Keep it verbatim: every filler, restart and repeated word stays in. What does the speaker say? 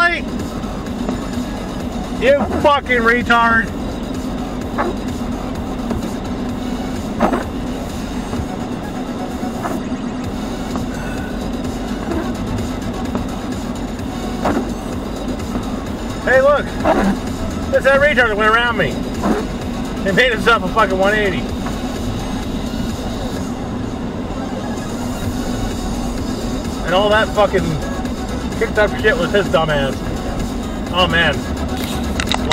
Really? You fucking retard. Hey, look. That's that retard that went around me. He made himself a fucking one eighty. And all that fucking kicked up shit was his dumb ass. Oh man.